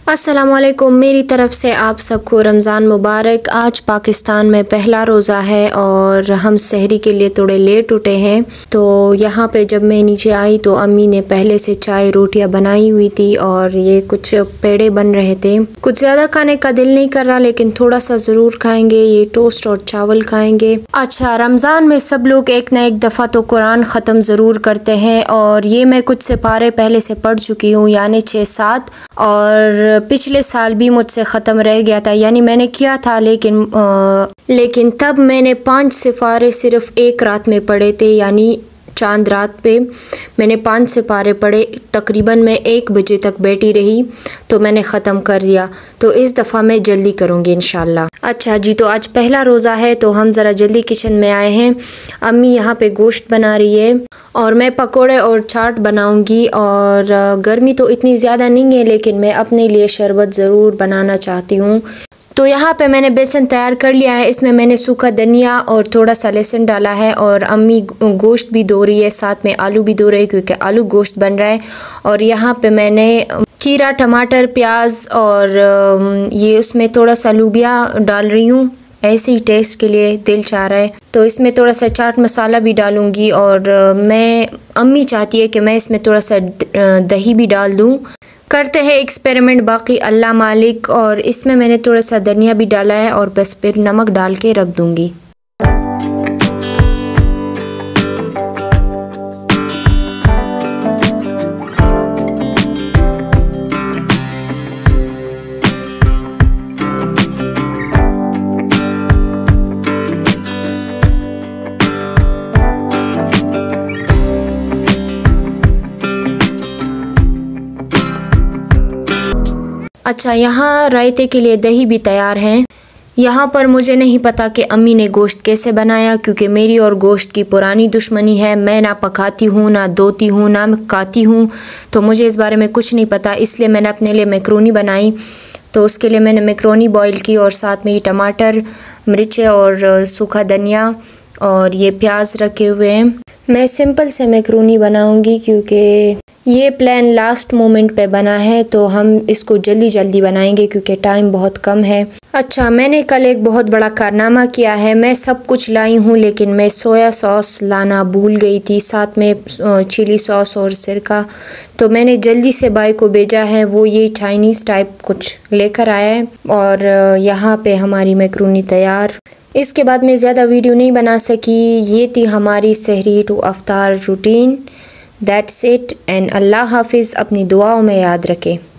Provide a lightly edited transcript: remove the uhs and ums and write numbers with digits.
अस्सलामुअलैकुम, मेरी तरफ से आप सबको रमज़ान मुबारक। आज पाकिस्तान में पहला रोज़ा है और हम सहरी के लिए थोड़े लेट उठे हैं। तो यहाँ पे जब मैं नीचे आई तो अम्मी ने पहले से चाय रोटियाँ बनाई हुई थी और ये कुछ पेड़े बन रहे थे। कुछ ज़्यादा खाने का दिल नहीं कर रहा लेकिन थोड़ा सा ज़रूर खाएंगे। ये टोस्ट और चावल खाएंगे। अच्छा, रमज़ान में सब लोग एक न एक दफ़ा तो कुरान ख़त्म ज़रूर करते हैं और ये मैं कुछ सिपारे पहले से पढ़ चुकी हूँ, यानी 6-7, और पिछले साल भी मुझसे ख़त्म रह गया था, यानी मैंने किया था लेकिन तब मैंने 5 सिपारे सिर्फ़ एक रात में पढ़े थे, यानी चांद रात पे मैंने 5 सिपारे पढ़े। तकरीबन मैं 1 बजे तक बैठी रही तो मैंने ख़त्म कर दिया। तो इस दफ़ा मैं जल्दी करूँगी इंशाल्लाह। अच्छा जी, तो आज पहला रोज़ा है तो हम ज़रा जल्दी किचन में आए हैं। अम्मी यहाँ पे गोश्त बना रही है और मैं पकोड़े और चाट बनाऊँगी। और गर्मी तो इतनी ज़्यादा नहीं है लेकिन मैं अपने लिए शरबत ज़रूर बनाना चाहती हूँ। तो यहाँ पे मैंने बेसन तैयार कर लिया है। इसमें मैंने सूखा धनिया और थोड़ा सा लहसुन डाला है और अम्मी गोश्त भी धो रही है, साथ में आलू भी धो रही है क्योंकि आलू गोश्त बन रहा है। और यहाँ पे मैंने खीरा, टमाटर, प्याज और ये उसमें थोड़ा सा लूबिया डाल रही हूँ, ऐसे ही टेस्ट के लिए दिल चाह रहा है। तो इसमें थोड़ा सा चाट मसाला भी डालूँगी और अम्मी चाहती है कि मैं इसमें थोड़ा सा दही भी डाल दूँ। करते हैं एक्सपेरिमेंट, बाकी अल्लाह मालिक। और इसमें मैंने थोड़ा सा धनिया भी डाला है और बस फिर नमक डाल के रख दूँगी। अच्छा, यहाँ रायते के लिए दही भी तैयार है। यहाँ पर मुझे नहीं पता कि अम्मी ने गोश्त कैसे बनाया क्योंकि मेरी और गोश्त की पुरानी दुश्मनी है। मैं ना पकाती हूँ, ना धोती हूँ, ना काती हूँ, तो मुझे इस बारे में कुछ नहीं पता। इसलिए मैंने अपने लिए मैक्रोनी बनाई। तो उसके लिए मैंने मैक्रोनी बॉईल की और साथ में ये टमाटर, मिर्चें और सूखा धनिया और ये प्याज रखे हुए हैं। मैं सिंपल से मैक्रोनी बनाऊँगी क्योंकि ये प्लान लास्ट मोमेंट पे बना है, तो हम इसको जल्दी जल्दी बनाएंगे क्योंकि टाइम बहुत कम है। अच्छा, मैंने कल एक बहुत बड़ा कारनामा किया है। मैं सब कुछ लाई हूँ लेकिन मैं सोया सॉस लाना भूल गई थी, साथ में चिली सॉस और सिरका। तो मैंने जल्दी से भाई को भेजा है, वो ये चाइनीज़ टाइप कुछ लेकर आया है और यहाँ पे हमारी मैक्रोनी तैयार। इसके बाद मैं ज़्यादा वीडियो नहीं बना सकी। ये थी हमारी सहरी टू अफ्तार routine. That's it and Allah हाफिज़। अपनी दुआओं में याद रखें।